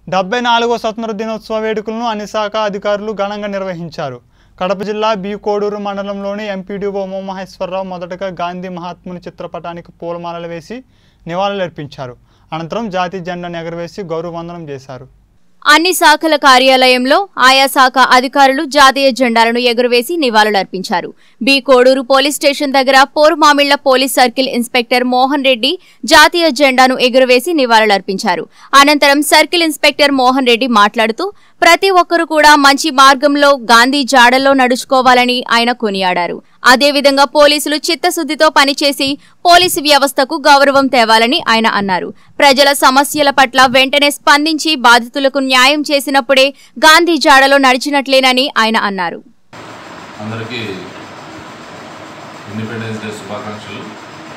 74వ స్వతంత్ర దినోత్సవ వేడుకలను అన్ని శాఖ అధికారులు ఘనంగా నిర్వహించారు. కడప జిల్లా బి కోడూరు మండలంలోని ఎంపీడీఓ ఉమామహేశ్వరరావు మొదటగా గాంధీ మహాత్ముని చిత్రపటానికి పూలమాలలు వేసి నివాళులర్పించారు. అనంతరం జాతీయ జెండాను ఎగురవేసి గౌరవ వందనం చేశారు. అన్ని శాఖల కార్యాలయంలో ఆయా శాఖ అధికారులు జాతీయ జెండాలను ఎగురవేసి నివాళులర్పించారు. బి కోడూరు పోలీస్ స్టేషన్ దగ్గర Porumamilla police circle inspector Mohan Reddy జాతీయ జెండాను ఎగురవేసి నివాళులర్పించారు. అనంతరం సర్కిల్ ఇన్స్పెక్టర్ మోహన్ రెడ్డి మాట్లాడుతూ ప్రతి ఒక్కరూ కూడా మంచి మార్గంలో గాంధీ జాడల్లో నడుచుకోవాలని ఆయన కొనియాడారు. అదేవిధంగా పోలీసులు చిత్తశుద్ధితో పనిచేసి పోలీసు వ్యవస్థకు గౌరవం తేవాలని ఆయన అన్నారు. ప్రజల సమస్యల పట్ల వెంటనే స్పందించి బాధితులకు న్యాయం చేసినప్పుడే గాంధీ జాడలో నడిచినట్లేనని ఆయన అన్నారు. అందరికీ ఇండిపెండెన్స్ డే శుభాకాంక్షలు.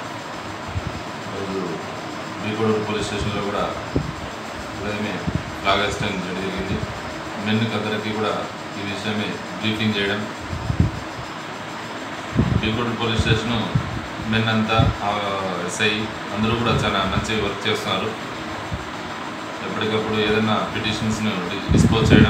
బీకోడూరు పోలీస్ స్టేషన్లో కూడా ఉదయమే ఫ్లాగ్ హాయిస్టింగ్ జరిగింది. మెన్కి అందరికీ కూడా ఈ విషయమే బ్రీఫింగ్ చేయడం. బీకోడూరు పోలీస్ స్టేషను మెన్ అంతా ఎస్ఐ అందరూ కూడా చాలా మంచి వర్క్ చేస్తున్నారు. ఎప్పటికప్పుడు ఏదైనా పిటిషన్స్ను డిస్పోజ్ చేయడం,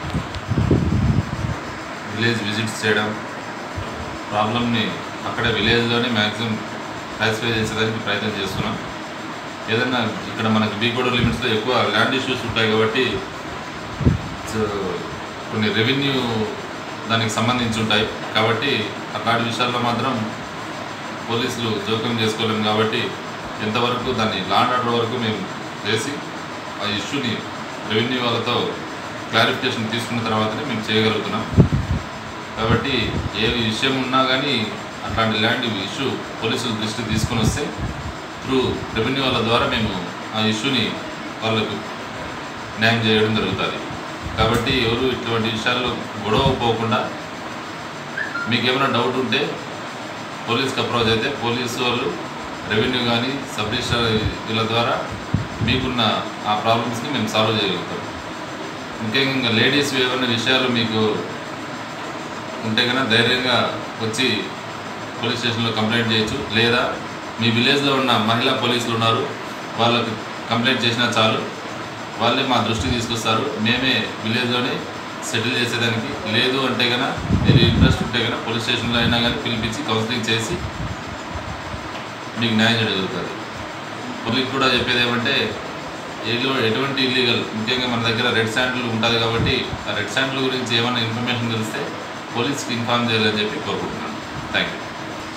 విలేజ్ విజిట్స్ చేయడం, ప్రాబ్లమ్ని అక్కడే విలేజ్లోనే మ్యాక్సిమం సాటిస్ఫై చేసేదానికి ప్రయత్నం చేస్తున్నాం. ఏదైనా ఇక్కడ మనకి బీకోడూరు లిమిట్స్లో ఎక్కువ ల్యాండ్ ఇష్యూస్ ఉంటాయి కాబట్టి కొన్ని రెవెన్యూ దానికి సంబంధించి ఉంటాయి కాబట్టి అట్లాంటి విషయాల్లో మాత్రం పోలీసులు జోక్యం చేసుకోలేము. కాబట్టి ఎంతవరకు దాన్ని లా అండ్ ఆర్డర్ వరకు మేము చేసి ఆ ఇష్యూని రెవెన్యూ వాళ్ళతో క్లారిఫికేషన్ తీసుకున్న తర్వాతనే మేము చేయగలుగుతున్నాం. కాబట్టి ఏ విషయం ఉన్నా కానీ అట్లాంటి ల్యాండ్ ఇష్యూ పోలీసుల దృష్టికి తీసుకొని వస్తే త్రూ రెవెన్యూ వాళ్ళ ద్వారా మేము ఆ ఇష్యూని వాళ్ళకు న్యాయం చేయడం జరుగుతుంది. కాబట్టి ఎవరు ఇటువంటి విషయాల్లో గొడవ పోకుండా మీకు ఏమైనా డౌట్ ఉంటే పోలీస్కి అప్రోచ్ అయితే పోలీసు వాళ్ళు రెవెన్యూ కానీ సబ్ రిజిస్టర్ వీళ్ళ ద్వారా మీకున్న ఆ ప్రాబ్లమ్స్ని మేము సాల్వ్ చేయగలుగుతాం. ముఖ్యంగా లేడీస్ ఏమైనా విషయాలు మీకు ఉంటే కన్నా ధైర్యంగా వచ్చి పోలీస్ స్టేషన్లో కంప్లైంట్ చేయొచ్చు. లేదా మీ విలేజ్లో ఉన్న మహిళా పోలీసులు ఉన్నారు, వాళ్ళకి కంప్లైంట్ చేసినా చాలు, వాళ్ళే మా దృష్టికి తీసుకొస్తారు. మేమే విలేజ్లోనే సెటిల్ చేసేదానికి. లేదు అంటే కన్నా మీరు ఇంట్రెస్ట్ ఉంటే కన్నా పోలీస్ స్టేషన్లో అయినా కానీ పిలిపించి కౌన్సిలింగ్ చేసి మీకు న్యాయం జరుగుతుంది. పోలీస్ కూడా చెప్పేది ఏమంటే ఎటువంటి ఇల్లీగల్, ముఖ్యంగా మన దగ్గర రెడ్ శాండిల్ ఉంటుంది కాబట్టి ఆ రెడ్ శాండిల్ గురించి ఏమైనా ఇన్ఫర్మేషన్ తెలిస్తే పోలీస్కి ఇన్ఫార్మ్ చేయాలని చెప్పి కోరుకుంటున్నాను. Thank you.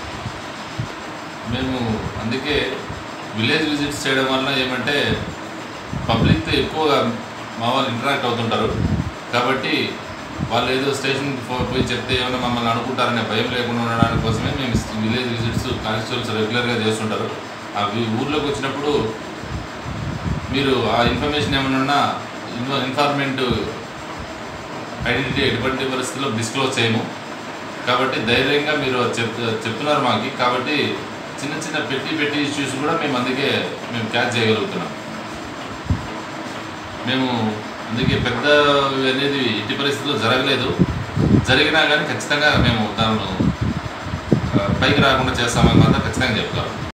మేము అందుకే విలేజ్ విజిట్స్ చేయడం వల్ల ఏమంటే పబ్లిక్తో ఎక్కువగా మా వాళ్ళు ఇంటరాక్ట్ అవుతుంటారు కాబట్టి వాళ్ళు ఏదో స్టేషన్కి పోయి చెప్తే ఏమైనా మమ్మల్ని అనుకుంటారనే భయం లేకుండా ఉండడానికి కోసమే మేము విలేజ్ విజిట్స్ కానిస్టేబుల్స్ రెగ్యులర్గా చేస్తుంటారు. ఆ ఊర్లోకి వచ్చినప్పుడు మీరు ఆ ఇన్ఫర్మేషన్ ఏమైనా ఇన్ఫార్మెంట్ ఐడెంటిటీ ఎటువంటి పరిస్థితుల్లో డిస్క్లోజ్ చేయము. కాబట్టి ధైర్యంగా మీరు చెప్తున్నారు మాకు. కాబట్టి చిన్న చిన్న పెట్టి ఇష్యూస్ కూడా మేము అందుకే క్యాచ్ చేయగలుగుతున్నాం. మేము అందుకే పెద్ద అనేది ఎట్టి పరిస్థితుల్లో జరగలేదు. జరిగినా కానీ ఖచ్చితంగా మేము దాన్ని పైకి రాకుండా చేస్తామని మాత్రం ఖచ్చితంగా చెప్తాము.